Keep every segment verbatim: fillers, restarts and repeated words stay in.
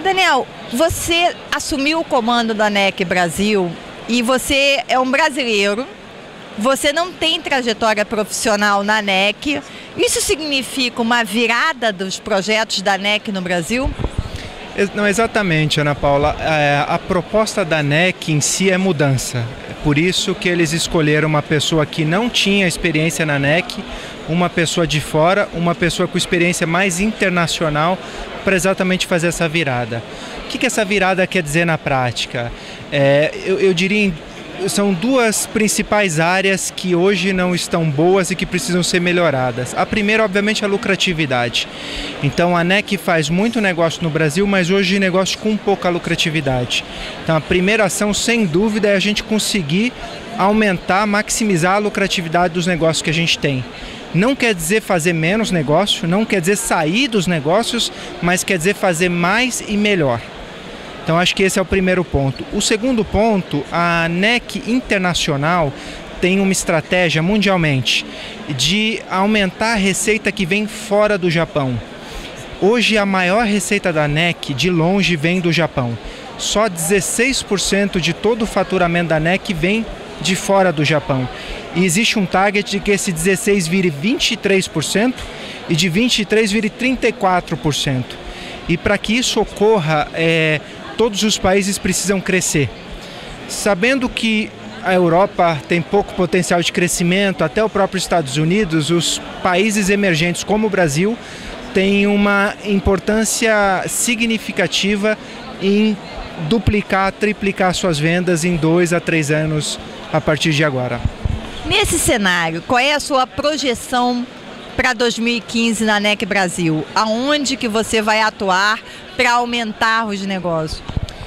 Daniel, você assumiu o comando da N E C Brasil e você é um brasileiro, você não tem trajetória profissional na N E C. Isso significa uma virada dos projetos da N E C no Brasil? Não, exatamente, Ana Paula. A proposta da N E C em si é mudança. É por isso que eles escolheram uma pessoa que não tinha experiência na N E C, uma pessoa de fora, uma pessoa com experiência mais internacional para exatamente fazer essa virada. O que que essa virada quer dizer na prática? É, eu, eu diria, são duas principais áreas que hoje não estão boas e que precisam ser melhoradas. A primeira, obviamente, é a lucratividade. Então, a N E C faz muito negócio no Brasil, mas hoje negócio com pouca lucratividade. Então, a primeira ação, sem dúvida, é a gente conseguir aumentar, maximizar a lucratividade dos negócios que a gente tem. Não quer dizer fazer menos negócio, não quer dizer sair dos negócios, mas quer dizer fazer mais e melhor. Então acho que esse é o primeiro ponto. O segundo ponto, a N E C Internacional tem uma estratégia mundialmente de aumentar a receita que vem fora do Japão. Hoje a maior receita da N E C de longe vem do Japão. Só dezesseis por cento de todo o faturamento da N E C vem de fora do Japão. E existe um target de que esse dezesseis vire vinte e três por cento e de vinte e três por cento vire trinta e quatro por cento. E para que isso ocorra, é, todos os países precisam crescer. Sabendo que a Europa tem pouco potencial de crescimento, até o próprio Estados Unidos, os países emergentes como o Brasil têm uma importância significativa em duplicar, triplicar suas vendas em dois a três anos a partir de agora. Nesse cenário, qual é a sua projeção para dois mil e quinze na N E C Brasil? Aonde que você vai atuar para aumentar os negócios?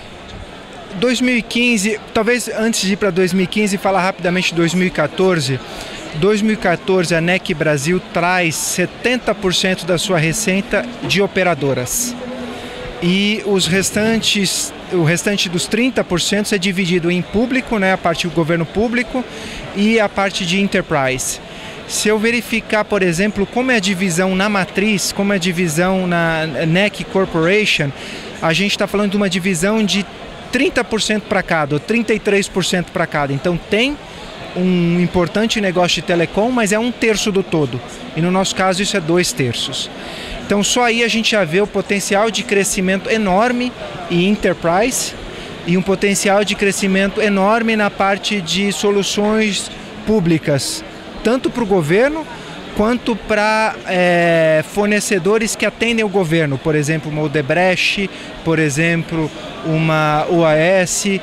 dois mil e quinze, talvez antes de ir para dois mil e quinze, falar rapidamente de dois mil e quatorze. dois mil e quatorze, a N E C Brasil traz setenta por cento da sua receita de operadoras. E os restantes, o restante dos trinta por cento é dividido em público, né, a parte do governo público e a parte de enterprise. Se eu verificar, por exemplo, como é a divisão na matriz, como é a divisão na N E C Corporation, a gente está falando de uma divisão de trinta por cento para cada, ou trinta e três por cento para cada. Então tem um importante negócio de telecom, mas é um terço do todo. E no nosso caso isso é dois terços. Então só aí a gente já vê o potencial de crescimento enorme em enterprise e um potencial de crescimento enorme na parte de soluções públicas, tanto para o governo quanto para é, fornecedores que atendem o governo, por exemplo, uma Odebrecht, por exemplo, uma U A S,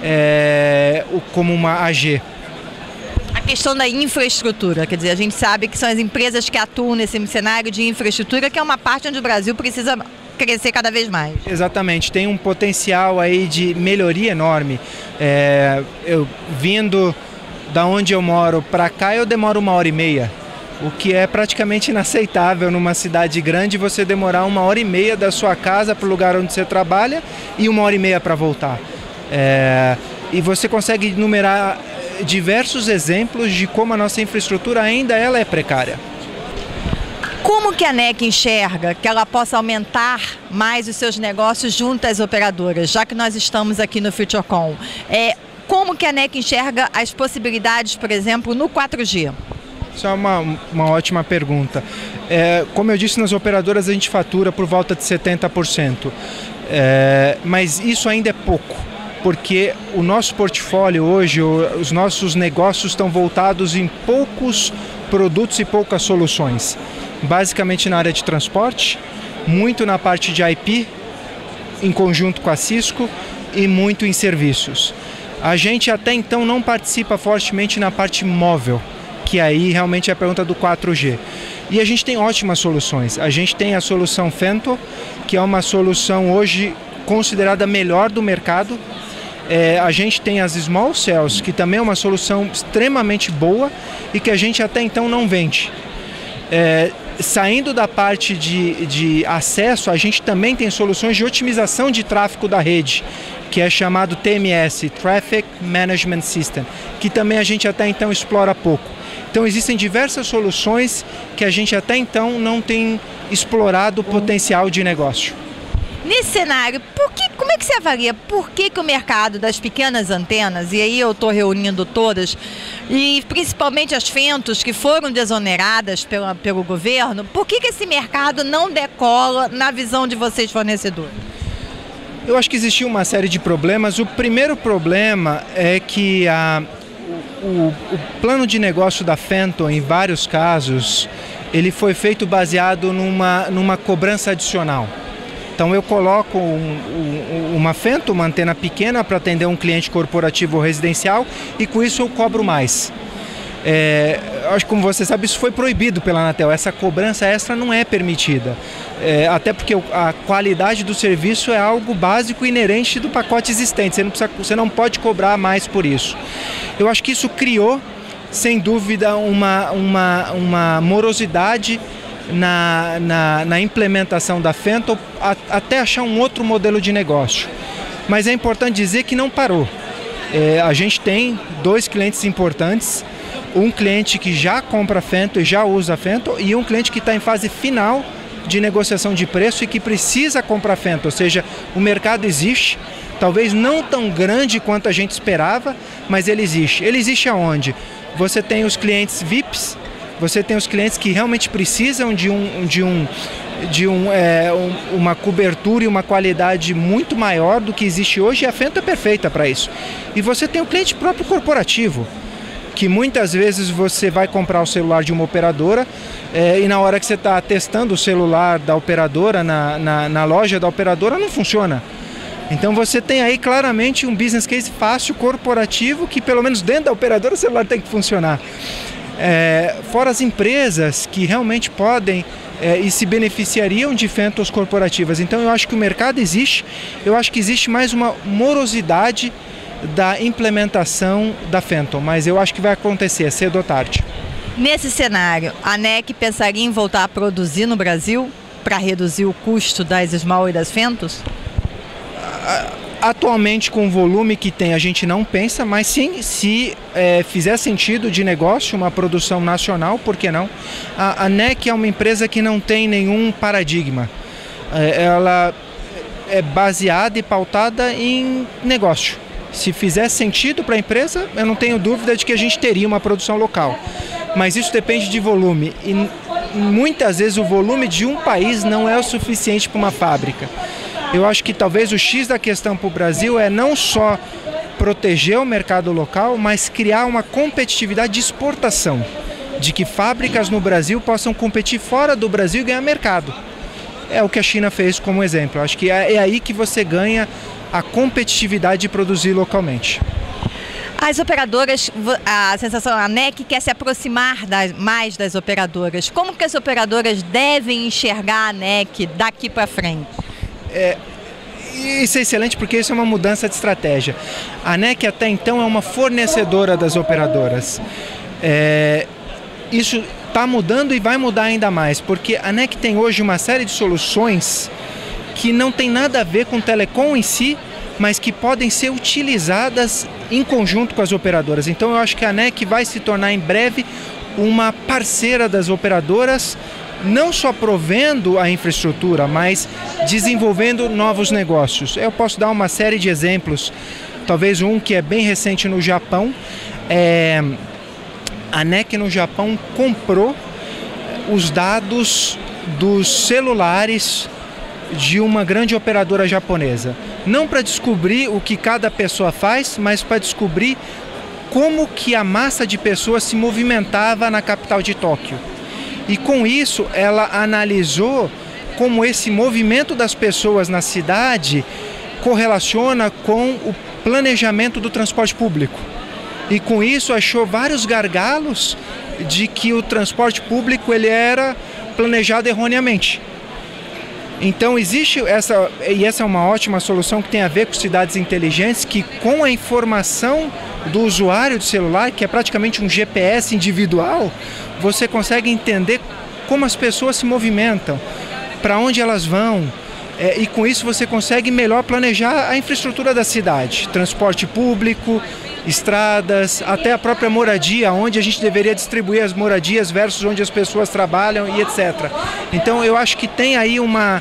é, como uma A G. A questão da infraestrutura, quer dizer, a gente sabe que são as empresas que atuam nesse cenário de infraestrutura, que é uma parte onde o Brasil precisa crescer cada vez mais. Exatamente, tem um potencial aí de melhoria enorme. É, eu vindo da onde eu moro para cá, eu demoro uma hora e meia, o que é praticamente inaceitável numa cidade grande você demorar uma hora e meia da sua casa para o lugar onde você trabalha e uma hora e meia para voltar. É, e você consegue enumerar diversos exemplos de como a nossa infraestrutura ainda ela é precária. Como que a N E C enxerga que ela possa aumentar mais os seus negócios junto às operadoras, já que nós estamos aqui no FutureCon? É, como que a N E C enxerga as possibilidades, por exemplo, no quatro G? Isso é uma, uma ótima pergunta. É, como eu disse, nas operadoras a gente fatura por volta de setenta por cento, é, mas isso ainda é pouco, porque o nosso portfólio hoje, os nossos negócios estão voltados em poucos produtos e poucas soluções. Basicamente na área de transporte, muito na parte de I P, em conjunto com a Cisco, e muito em serviços. A gente até então não participa fortemente na parte móvel, que aí realmente é a pergunta do quatro G. E a gente tem ótimas soluções. A gente tem a solução Fento, que é uma solução hoje considerada a melhor do mercado. É, a gente tem as Small Cells, que também é uma solução extremamente boa e que a gente até então não vende. É, saindo da parte de, de acesso, a gente também tem soluções de otimização de tráfego da rede, que é chamado T M S, Traffic Management System, que também a gente até então explora pouco. Então existem diversas soluções que a gente até então não tem explorado o potencial de negócio. Nesse cenário, por que, como é que você avalia? Por que, que o mercado das pequenas antenas, e aí eu estou reunindo todas, e principalmente as Fentos que foram desoneradas pela, pelo governo, por que, que esse mercado não decola na visão de vocês, fornecedores? Eu acho que existiu uma série de problemas. O primeiro problema é que a, o, o plano de negócio da Fenton, em vários casos, ele foi feito baseado numa, numa cobrança adicional. Então eu coloco um, um, uma Fenton, uma antena pequena para atender um cliente corporativo ou residencial e com isso eu cobro mais. É, acho que como você sabe, isso foi proibido pela Anatel, essa cobrança extra não é permitida. É, até porque a qualidade do serviço é algo básico e inerente do pacote existente, você não, precisa, você não pode cobrar mais por isso. Eu acho que isso criou, sem dúvida, uma, uma, uma morosidade Na, na, na implementação da Fenton a, até achar um outro modelo de negócio. Mas é importante dizer que não parou. É, a gente tem dois clientes importantes, um cliente que já compra a Fenton e já usa a Fenton e um cliente que está em fase final de negociação de preço e que precisa comprar a Fenton. Ou seja, o mercado existe, talvez não tão grande quanto a gente esperava, mas ele existe. Ele existe aonde? Você tem os clientes V I Ps, você tem os clientes que realmente precisam de, um, de, um, de um, é, um, uma cobertura e uma qualidade muito maior do que existe hoje, e a Fenton é perfeita para isso. E você tem o cliente próprio corporativo, que muitas vezes você vai comprar o celular de uma operadora é, e na hora que você está testando o celular da operadora, na, na, na loja da operadora, não funciona. Então você tem aí claramente um business case fácil, corporativo, que pelo menos dentro da operadora o celular tem que funcionar. É, fora as empresas que realmente podem é, e se beneficiariam de Fentons corporativas. Então eu acho que o mercado existe, eu acho que existe mais uma morosidade da implementação da Fenton, mas eu acho que vai acontecer cedo ou tarde. Nesse cenário, a N E C pensaria em voltar a produzir no Brasil para reduzir o custo das Small e das Fentons? Atualmente, com o volume que tem, a gente não pensa, mas sim, se é, fizer sentido de negócio, uma produção nacional, por que não? A, a N E C é uma empresa que não tem nenhum paradigma. É, ela é baseada e pautada em negócio. Se fizer sentido para a empresa, eu não tenho dúvida de que a gente teria uma produção local. Mas isso depende de volume. E muitas vezes o volume de um país não é o suficiente para uma fábrica. Eu acho que talvez o X da questão para o Brasil é não só proteger o mercado local, mas criar uma competitividade de exportação, de que fábricas no Brasil possam competir fora do Brasil e ganhar mercado. É o que a China fez como exemplo. Eu acho que é aí que você ganha a competitividade de produzir localmente. As operadoras, a sensação, a N E C quer se aproximar das, mais das operadoras. Como que as operadoras devem enxergar a N E C daqui para frente? É, isso é excelente porque isso é uma mudança de estratégia. A N E C até então é uma fornecedora das operadoras. É, isso está mudando e vai mudar ainda mais, porque a N E C tem hoje uma série de soluções que não tem nada a ver com telecom em si, mas que podem ser utilizadas em conjunto com as operadoras. Então eu acho que a N E C vai se tornar em breve uma parceira das operadoras, não só provendo a infraestrutura, mas desenvolvendo novos negócios. Eu posso dar uma série de exemplos, talvez um que é bem recente no Japão. É, a N E C no Japão comprou os dados dos celulares de uma grande operadora japonesa. Não para descobrir o que cada pessoa faz, mas para descobrir como que a massa de pessoas se movimentava na capital de Tóquio. E com isso ela analisou como esse movimento das pessoas na cidade correlaciona com o planejamento do transporte público. E com isso achou vários gargalos de que o transporte público ele era planejado erroneamente. Então existe essa, e essa é uma ótima solução que tem a ver com cidades inteligentes, que com a informação do usuário do celular, que é praticamente um G P S individual, você consegue entender como as pessoas se movimentam, para onde elas vão, é, e com isso você consegue melhor planejar a infraestrutura da cidade, transporte público, estradas, até a própria moradia, onde a gente deveria distribuir as moradias versus onde as pessoas trabalham e etcétera. Então eu acho que tem aí uma,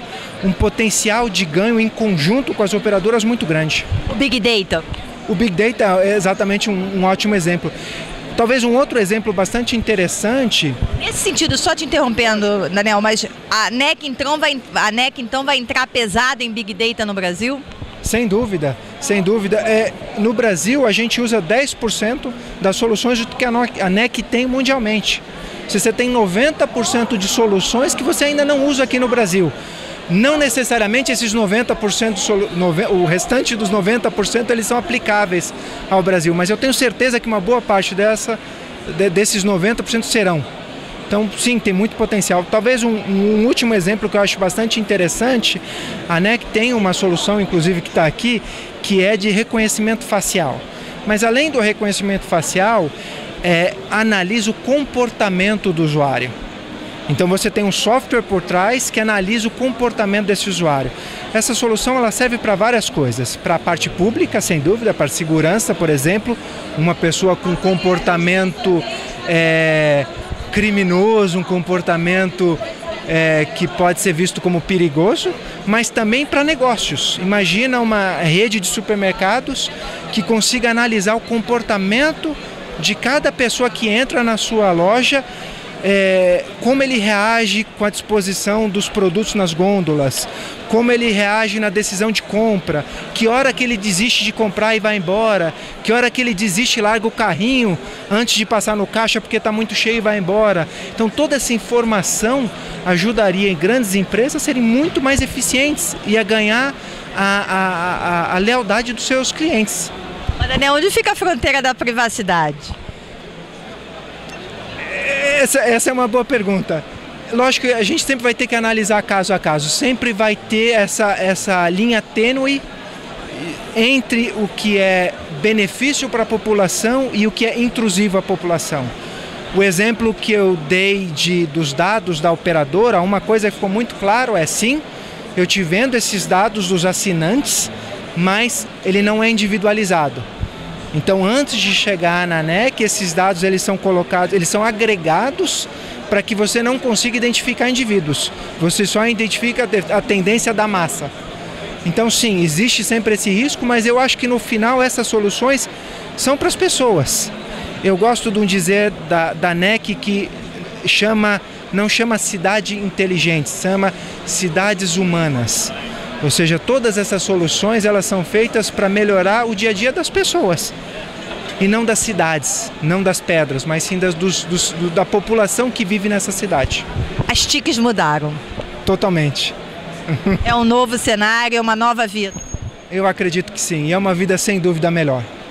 um potencial de ganho em conjunto com as operadoras muito grande. O Big Data? O Big Data é exatamente um, um ótimo exemplo. Talvez um outro exemplo bastante interessante... Nesse sentido, só te interrompendo, Daniel, mas a NEC então vai, a NEC, então, vai entrar pesado em Big Data no Brasil? Sem dúvida, sem dúvida. É, no Brasil, a gente usa dez por cento das soluções que a NEC tem mundialmente. Você tem noventa por cento de soluções que você ainda não usa aqui no Brasil. Não necessariamente esses noventa por cento, o restante dos noventa por cento, eles são aplicáveis ao Brasil, mas eu tenho certeza que uma boa parte dessa, desses noventa por cento serão. Então, sim, tem muito potencial. Talvez um, um último exemplo que eu acho bastante interessante, a NEC tem uma solução, inclusive, que está aqui, que é de reconhecimento facial. Mas além do reconhecimento facial, é, analisa o comportamento do usuário. Então você tem um software por trás que analisa o comportamento desse usuário. Essa solução ela serve para várias coisas. Para a parte pública, sem dúvida, para a segurança, por exemplo, uma pessoa com comportamento é, criminoso, um comportamento é, que pode ser visto como perigoso, mas também para negócios. Imagina uma rede de supermercados que consiga analisar o comportamento de cada pessoa que entra na sua loja, É, como ele reage com a disposição dos produtos nas gôndolas, como ele reage na decisão de compra, que hora que ele desiste de comprar e vai embora, que hora que ele desiste e larga o carrinho antes de passar no caixa porque está muito cheio e vai embora. Então toda essa informação ajudaria grandes empresas a serem muito mais eficientes e a ganhar a, a, a, a lealdade dos seus clientes. Mas, Daniel, onde fica a fronteira da privacidade? Essa, essa é uma boa pergunta. Lógico que a gente sempre vai ter que analisar caso a caso, sempre vai ter essa, essa linha tênue entre o que é benefício para a população e o que é intrusivo à população. O exemplo que eu dei de, dos dados da operadora, uma coisa que ficou muito claro é sim, eu te vendo esses dados dos assinantes, mas ele não é individualizado. Então, antes de chegar na NEC, esses dados eles são colocados, eles são agregados para que você não consiga identificar indivíduos. Você só identifica a tendência da massa. Então, sim, existe sempre esse risco, mas eu acho que no final essas soluções são para as pessoas. Eu gosto de um dizer da, da NEC que chama, não chama cidade inteligente, chama cidades humanas. Ou seja, todas essas soluções elas são feitas para melhorar o dia a dia das pessoas. E não das cidades, não das pedras, mas sim das, dos, dos, da população que vive nessa cidade. As T I Cs mudaram? Totalmente. É um novo cenário, é uma nova vida? Eu acredito que sim, e é uma vida sem dúvida melhor.